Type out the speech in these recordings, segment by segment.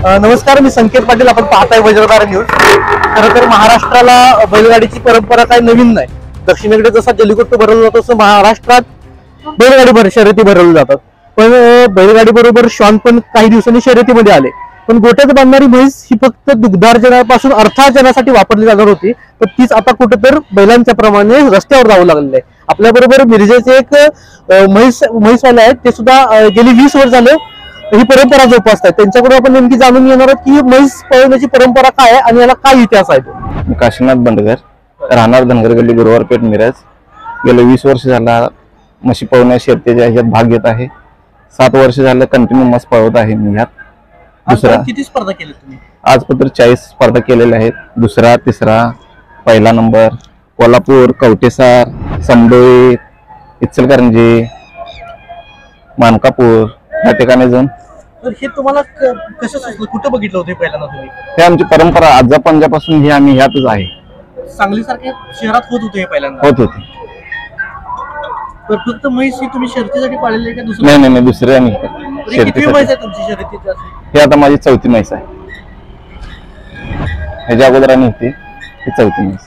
नमस्कार, मी संकेत पाटील. आपण पाहताय वज्रधार न्यूज. खरं तर महाराष्ट्राला बैलगाडीची परंपरा काही नवीन नाही. दक्षिणेकडे जसा जल्लीकट्टू भरवला जातो तसं महाराष्ट्रात बैलगाडी शर्यती भरवल्या जातात. पण बैलगाडी बरोबर श्वान पण काही दिवसांनी शर्यतीमध्ये आले. पण गोट्यात बांधणारी म्हैस ही फक्त दुग्धार्जनापासून अर्थार्जनासाठी वापरली जाणार होती, तर तीच आता कुठेतर बैलांच्या प्रमाणे रस्त्यावर जाऊ लागलेली आहे. आपल्या बरोबर मिरजेचे एक म्हैसवाले आहेत. ते सुद्धा गेली 20 वर्ष झाले ही परंपरा जोपासतात. त्यांच्याकडून आपण नेमकी जाणून घेणार आहोत की म्हैस पळवण्याची परंपरा काय आहे आणि याला काय इतिहास आहे. तो काशीनाथ बंडगर, राहणार धनगर गल्ली, गुरुवारपेठ, मिरज. गेले 20 वर्ष झाला म्हशी पळवण्या शर्यतीच्या ह्याच्यात भाग घेत आहे. 7 वर्ष झालं कंटिन्यू म्हस पळवत आहे मी ह्यात. दुसरा किती स्पर्धा केली तुम्ही? आजपर्यंत 40 स्पर्धा केलेल्या आहेत. दुसरा, तिसरा, पहिला नंबर कोल्हापूर, कवटेसार, समडोई, इचलकरंजी, मानकापूर या ठिकाणी जाऊन. तर हे तुम्हाला कसं सुचलं, कुठं बघितलं होतं पहिल्यांदा तुम्ही? हे आमची परंपरा आजा पंजापासून ही आम्ही ह्यातच आहे. सांगली सारख्या शहरात होत होते हे पहिल्यांदा? होत होते. तर फक्त म्हैस ही तुम्ही शर्यतीसाठी पाळलेली आहे का दुसरं? नाही नाही नाही, दुसरे आम्ही किती म्हैस आहे तुमची शर्यतीची? ही आता माझी 4थी म्हैस आहे. ह्याच्या अगोदर आणि होती ही 4थी म्हैस.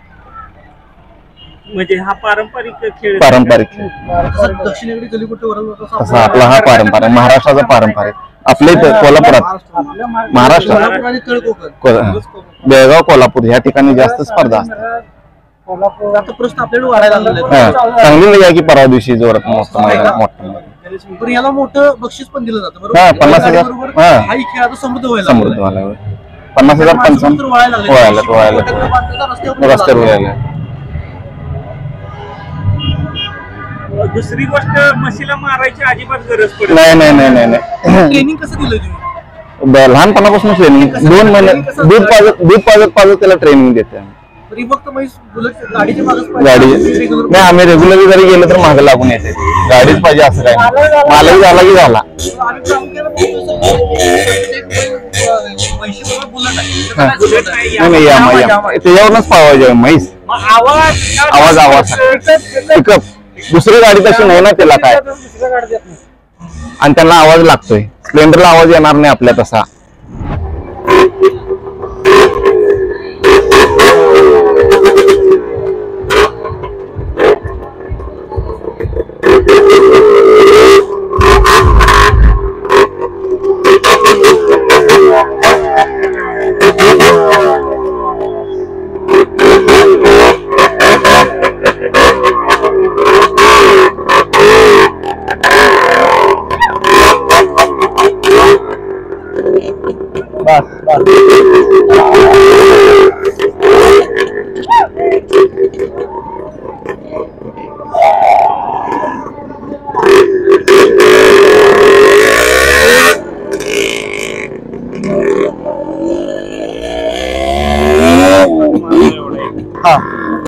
म्हणजे हा पारंपरिक खेळ. पारंपरिक खेळ दक्षिणेकडे जल्लीकट्टू असा आपला हा पारंपरिक, महाराष्ट्राचा पारंपरिक. आपल्या इथे कोल्हापुरात, महाराष्ट्रात बेळगाव, कोल्हापूर ह्या ठिकाणी जास्त स्पर्धा असतात. आता प्रश्न आपल्याकडे वाढायला लागले. चांगली आहे की परवा दिवशी जोरात मोठं. पण याला मोठं बक्षीस पण दिलं जातं बरोबर? 50,000. हा खेळ आता समृद्ध व्हायला समृद्ध व्हायला 50,000 रस्त्यावर व्हायला. दुसरी गोष्ट, म्हशीला मारायची अजिबात गरज पडत नाही नाही नाही नाही नाही. ट्रेनिंग कसं दिलं तुम्ही? लहानपणापासून ट्रेनिंग 2 महिने दूध पाजत त्याला ट्रेनिंग देते आम्ही. गाडी नाही, आम्ही रेग्युलरली जरी गेलो तर मागे लागून येते. गाडीच पाहिजे असं काय नाही. मालही झाला की झाला. त्याच्यावरूनच पावायचे म्हैस. आवाज पिकअप. दुसरी गाडी तशी नाही ना त्याला काय, आणि त्यांना आवाज लागतोय. स्प्लेंडरला आवाज येणार नाही आपल्या तसा.